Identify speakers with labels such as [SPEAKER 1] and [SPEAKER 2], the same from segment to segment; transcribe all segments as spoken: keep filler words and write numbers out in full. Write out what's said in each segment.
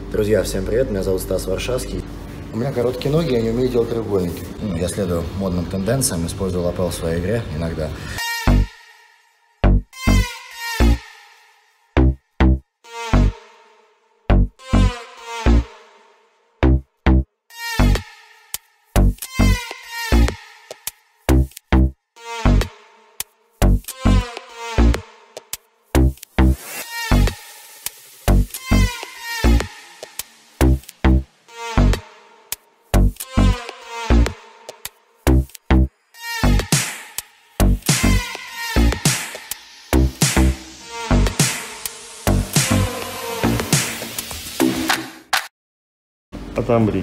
[SPEAKER 1] Друзья, всем привет, меня зовут Стас Варшавский. У меня короткие ноги, я не умею делать треугольники. Ну, я следую модным тенденциям, использую лапел в своей игре иногда.
[SPEAKER 2] Отомри.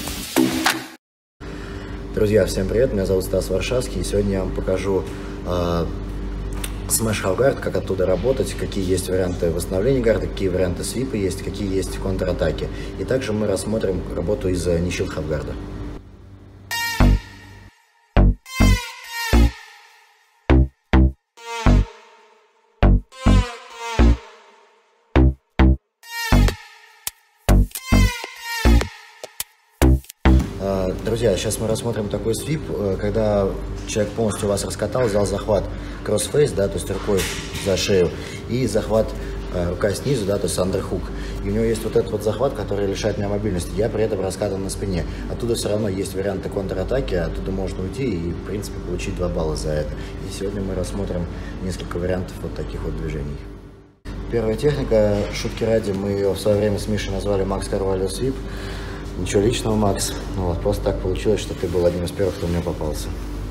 [SPEAKER 1] Друзья, всем привет, меня зовут Стас Варшавский, и сегодня я вам покажу э, Smash Half Guard, как оттуда работать, какие есть варианты восстановления гарда, какие варианты свипа есть, какие есть контратаки. И также мы рассмотрим работу из не shield half guard. Друзья, сейчас мы рассмотрим такой свип, когда человек полностью вас раскатал, взял захват кроссфейс, да, то есть рукой за шею, и захват рука снизу, да, то есть андерхук. И у него есть вот этот вот захват, который лишает меня мобильности. Я при этом раскатан на спине. Оттуда все равно есть варианты контратаки, оттуда можно уйти и, в принципе, получить два балла за это. И сегодня мы рассмотрим несколько вариантов вот таких вот движений. Первая техника, шутки ради, мы ее в свое время с Мишей назвали Макс Карвалио свип. Ничего личного, Макс. Ну, вот, просто так получилось, что ты был одним из первых, кто мне попался.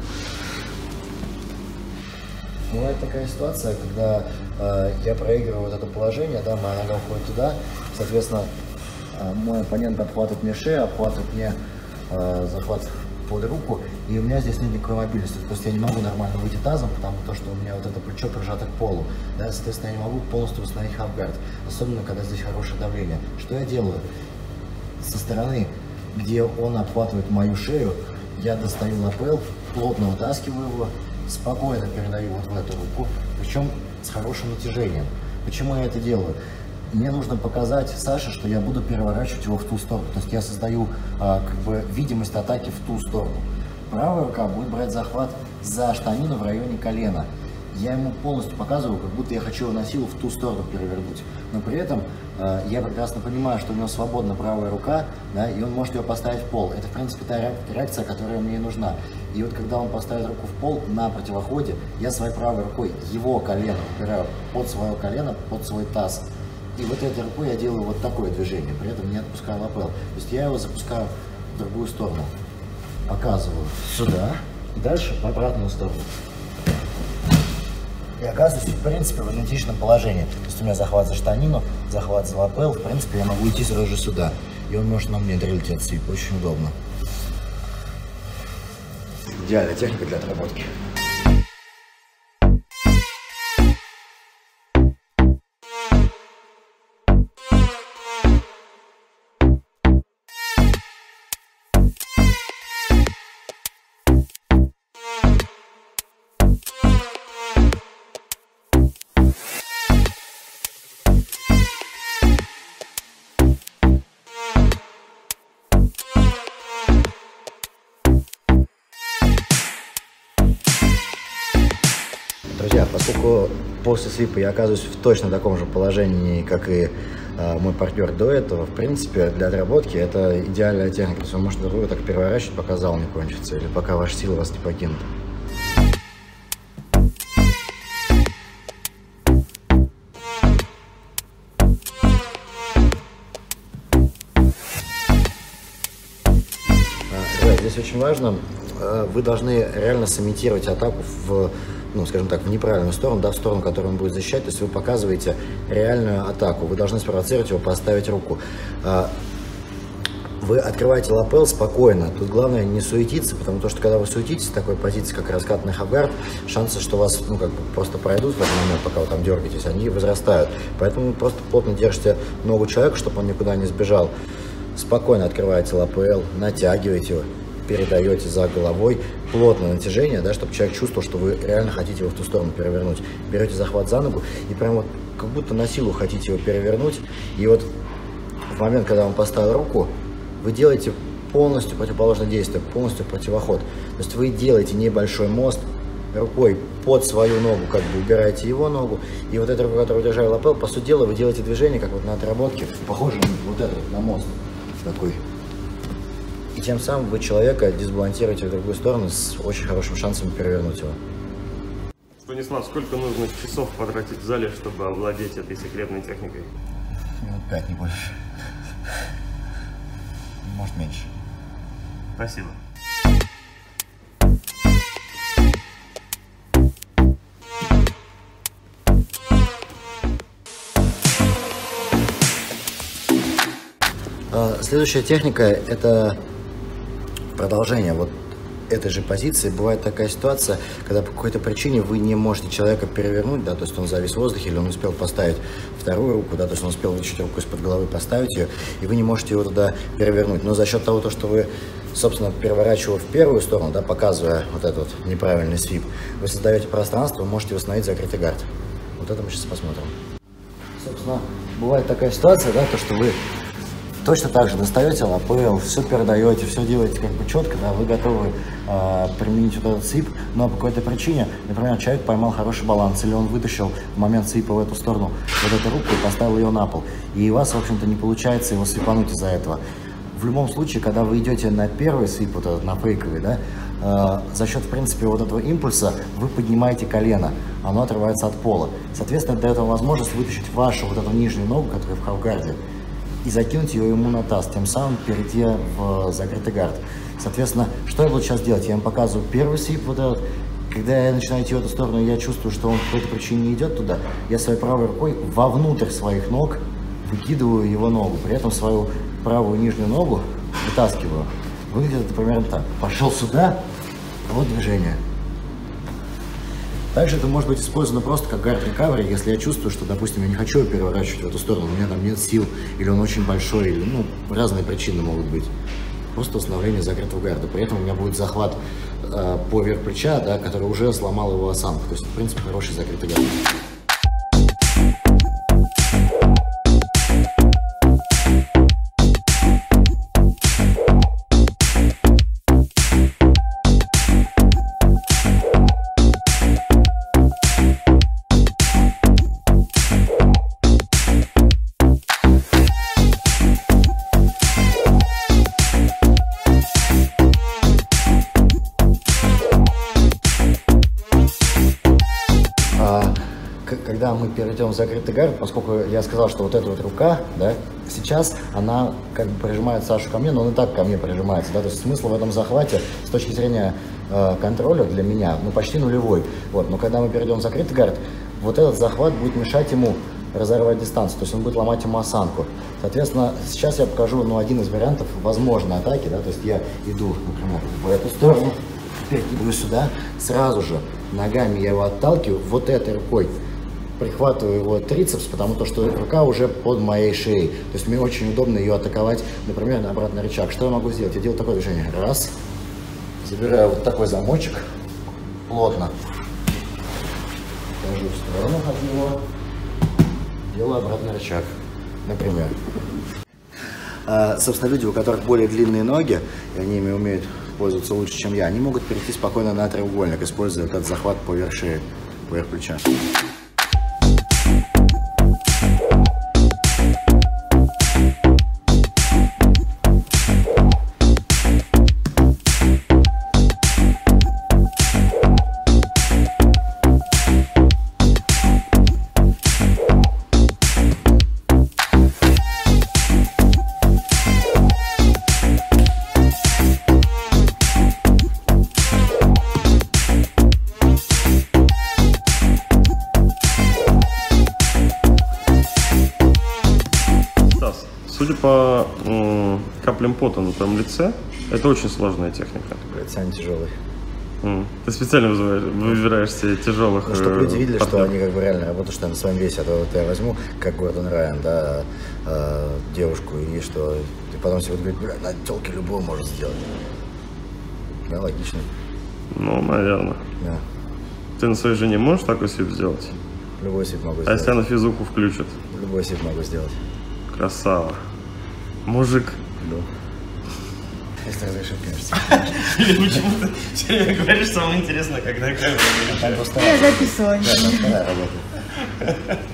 [SPEAKER 1] Бывает такая ситуация, когда э, я проигрываю вот это положение, да, моя нога уходит туда, соответственно, э, мой оппонент обхватывает мне шею, обхватывает мне э, захват под руку, и у меня здесь нет никакой мобильности, то есть я не могу нормально выйти тазом, потому что у меня вот это плечо прижато к полу, да, соответственно, я не могу полностью восстановить халфгард, особенно когда здесь хорошее давление. Что я делаю? Со стороны, где он обхватывает мою шею, я достаю лапел, плотно вытаскиваю его, спокойно передаю вот в эту руку, причем с хорошим натяжением. Почему я это делаю? Мне нужно показать Саше, что я буду переворачивать его в ту сторону. То есть я создаю а, как бы видимость атаки в ту сторону. Правая рука будет брать захват за штанину в районе колена. Я ему полностью показываю, как будто я хочу его на силу в ту сторону перевернуть. Но при этом э, я прекрасно понимаю, что у него свободна правая рука, да, и он может ее поставить в пол. Это, в принципе, та реакция, которая мне и нужна. И вот когда он поставит руку в пол на противоходе, я своей правой рукой его колено упираю под свое колено, под свой таз. И вот этой рукой я делаю вот такое движение, при этом не отпускаю лапел. То есть я его запускаю в другую сторону. Показываю сюда и дальше в обратную сторону. И оказываюсь, в принципе, в идентичном положении. То есть у меня захват за штанину, захват за лапел. В принципе, я могу идти сразу же сюда. И он может на мне дрелить этот свип. Очень удобно. Идеальная техника для отработки. Друзья, поскольку после свипа я оказываюсь в точно таком же положении, как и э, мой партнер до этого, в принципе, для отработки это идеальная техника. То есть вы можете друг друга так переворачивать, пока зал не кончится, или пока ваши силы вас не покинут. Друзья, здесь очень важно, э, вы должны реально сымитировать атаку в, ну, скажем так, в неправильную сторону, да, в сторону, которую он будет защищать. То есть вы показываете реальную атаку. Вы должны спровоцировать его, поставить руку. Вы открываете лапел спокойно. Тут главное не суетиться, потому что когда вы суетитесь в такой позиции, как раскатный халфгард, шансы, что вас, ну, как бы просто пройдут в этот момент, пока вы там дергаетесь, они возрастают. Поэтому вы просто плотно держите ногу человека, чтобы он никуда не сбежал. Спокойно открываете лапел, натягиваете его, передаете за головой, плотное натяжение, да, чтобы человек чувствовал, что вы реально хотите его в ту сторону перевернуть. Берете захват за ногу и прям вот как будто на силу хотите его перевернуть. И вот в момент, когда он поставил руку, вы делаете полностью противоположное действие, полностью противоход. То есть вы делаете небольшой мост рукой под свою ногу, как бы убираете его ногу, и вот эта рука, которую держали лапел, по сути дела, вы делаете движение, как вот на отработке, похоже на вот это, на мост такой. И тем самым вы человека дисбалансируете в другую сторону с очень хорошим шансом перевернуть его.
[SPEAKER 2] Станислав, сколько нужно часов потратить в зале, чтобы овладеть этой секретной техникой?
[SPEAKER 1] Минут пять, не больше. Может, меньше.
[SPEAKER 2] Спасибо.
[SPEAKER 1] Следующая техника – это продолжение вот этой же позиции. Бывает такая ситуация, когда по какой-то причине вы не можете человека перевернуть, да, то есть он завис в воздухе, или он успел поставить вторую руку, да, то есть он успел вытащить руку из-под головы, поставить ее, и вы не можете его туда перевернуть. Но за счет того, что вы, собственно, переворачивая в первую сторону, да, показывая вот этот вот неправильный свип, вы создаете пространство, вы можете восстановить закрытый гард. Вот это мы сейчас посмотрим. Собственно, бывает такая ситуация, да, то, что вы точно так же достаете лапел, все передаете, все делаете как бы четко, да, вы готовы э, применить вот этот свип, но по какой-то причине, например, человек поймал хороший баланс, или он вытащил в момент свипа в эту сторону вот эту руку и поставил ее на пол, и у вас, в общем-то, не получается его свипануть из-за этого. В любом случае, когда вы идете на первый свип, вот этот, на фейковый, да, э, за счет, в принципе, вот этого импульса вы поднимаете колено, оно отрывается от пола. Соответственно, это дает вам возможность вытащить вашу вот эту нижнюю ногу, которая в халфгарде, и закинуть ее ему на таз, тем самым перейти в закрытый гард. Соответственно, что я буду сейчас делать? Я вам показываю первый свип, вот этот. Когда я начинаю идти в эту сторону, я чувствую, что он по какой-то причине не идет туда, я своей правой рукой вовнутрь своих ног выкидываю его ногу, при этом свою правую нижнюю ногу вытаскиваю. Выглядит это примерно так. Пошел сюда, вот движение. Также это может быть использовано просто как гард рекавери, если я чувствую, что, допустим, я не хочу его переворачивать в эту сторону, у меня там нет сил, или он очень большой, или, ну, разные причины могут быть. Просто восстановление закрытого гарда. При этом у меня будет захват э, поверх плеча, да, который уже сломал его осанку. То есть, в принципе, хороший закрытый гард. Когда мы перейдем в закрытый гард, поскольку я сказал, что вот эта вот рука, да, сейчас она как бы прижимает Сашу ко мне, но он и так ко мне прижимается, да, то есть смысл в этом захвате с точки зрения э, контроля для меня, ну, почти нулевой, вот, но когда мы перейдем в закрытый гард, вот этот захват будет мешать ему разорвать дистанцию, то есть он будет ломать ему осанку. Соответственно, сейчас я покажу, ну, один из вариантов возможной атаки, да, то есть я иду, например, в эту сторону, перекидываю сюда, сразу же ногами я его отталкиваю, вот этой рукой прихватываю его трицепс, потому что рука уже под моей шеей. То есть мне очень удобно ее атаковать, например, на обратный рычаг. Что я могу сделать? Я делаю такое движение. Раз. Забираю вот такой замочек плотно. Ложу в сторону от него. Делаю обратный рычаг. Например. А, собственно, люди, у которых более длинные ноги, и они ими умеют пользоваться лучше, чем я, они могут перейти спокойно на треугольник, используя этот захват поверх шеи, поверх плеча.
[SPEAKER 2] Судя по м, каплям пота на твоем лице, это очень сложная техника.
[SPEAKER 1] Это самый тяжелый.
[SPEAKER 2] Mm. Ты специально вызываешь, выбираешь себе тяжелых.
[SPEAKER 1] Ну, чтобы люди видели,
[SPEAKER 2] партнеров.
[SPEAKER 1] что они как бы реально работают, что на своем весе. А то вот я возьму, как Гордон Райан, да, э, девушку, и что ты потом себе говоришь, бля, на телке любого может сделать. Да, логично.
[SPEAKER 2] Ну, наверное.
[SPEAKER 1] Да.
[SPEAKER 2] Ты на своей жене можешь такой свип сделать?
[SPEAKER 1] Любой свип могу
[SPEAKER 2] А
[SPEAKER 1] сделать.
[SPEAKER 2] если она физуху включит?
[SPEAKER 1] Любой свип могу сделать.
[SPEAKER 2] Красава. Мужик.
[SPEAKER 1] Да. Если разрешит, конечно.
[SPEAKER 2] Или почему-то все время говоришь, самое интересное, когда камера.
[SPEAKER 1] Там просто
[SPEAKER 3] Я записываю.
[SPEAKER 1] да, там вторая работа.